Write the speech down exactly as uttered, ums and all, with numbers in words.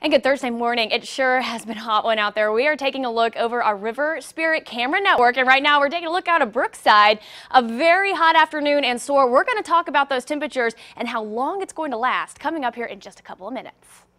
And good Thursday morning. It sure has been a hot one out there. We are taking a look over our River Spirit camera network, and right now we're taking a look out of Brookside. A very hot afternoon in store. We're going to talk about those temperatures and how long it's going to last coming up here in just a couple of minutes.